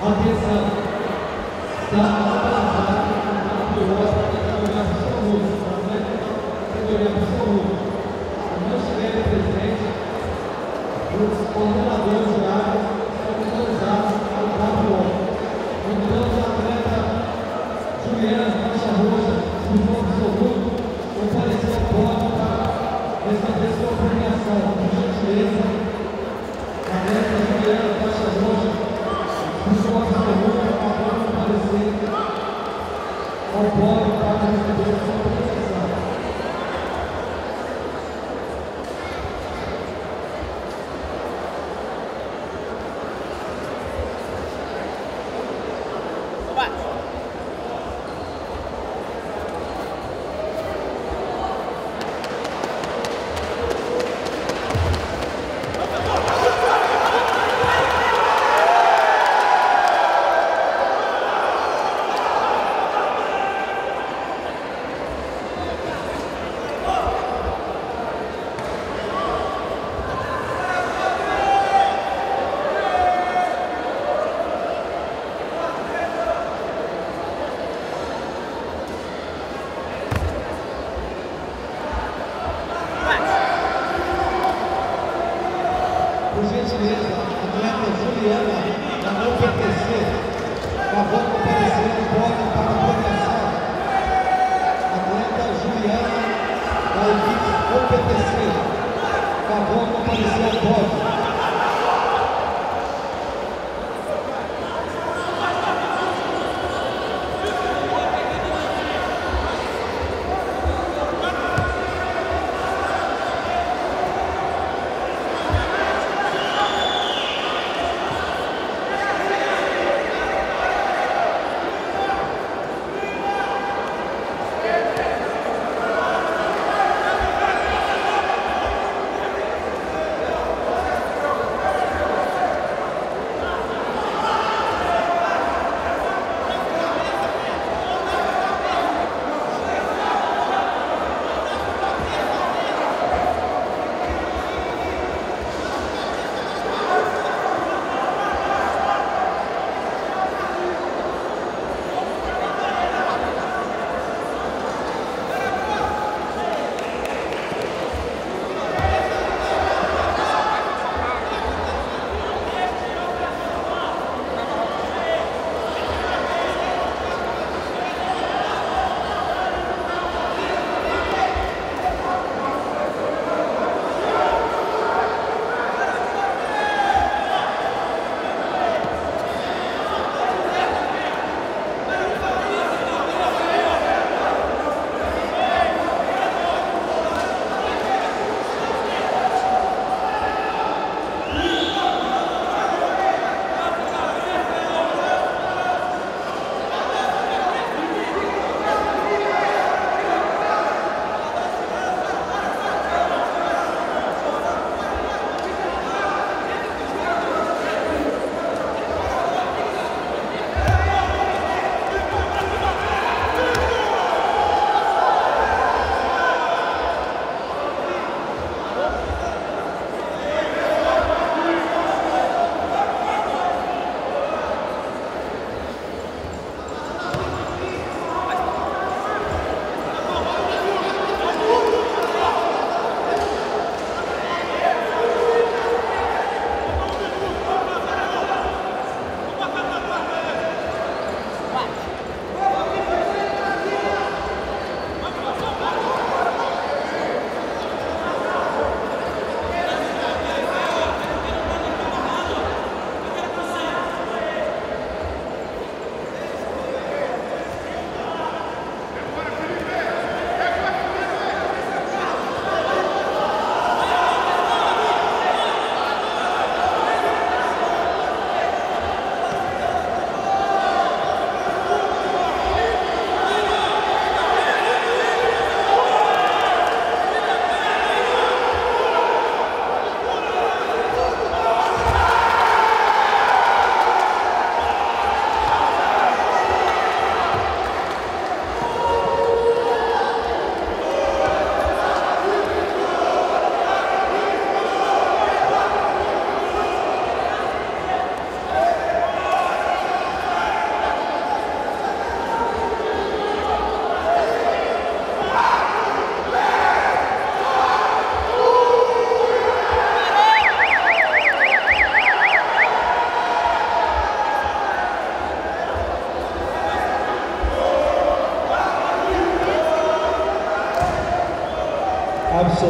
Atenção, está autorizado a piloto da categoria absoluta, atleta da categoria absoluta. Se não estiverem presentes, os coordenadores de área são autorizados a entrar no piloto. Convidamos a atleta Juliana Faixa Roxa, piloto absoluto, comparecer ao pódio para receber sua premiação. Por gentileza, atleta Juliana Faixa Roxa, piloto absoluto, para comparecer ao pódio para receber sua premiação. Por gentileza, atleta Juliana, da não PTC, favor comparecer no pódio para a premiação. Atleta Juliana, da equipe OPTC, favor comparecer ao pódio.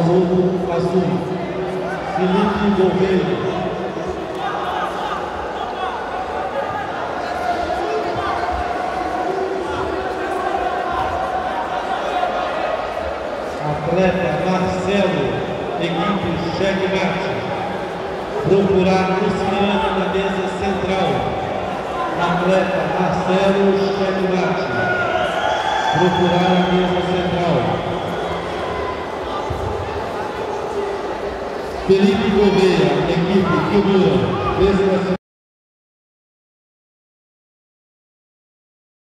grupo azul, Felipe Gouveia. Atleta Marcelo, equipe Checkmate. Procurar Luciana na mesa central. Atleta Marcelo, Checkmate. Procurar a mesa central. Felipe Gouveia, equipe Quilura, mesa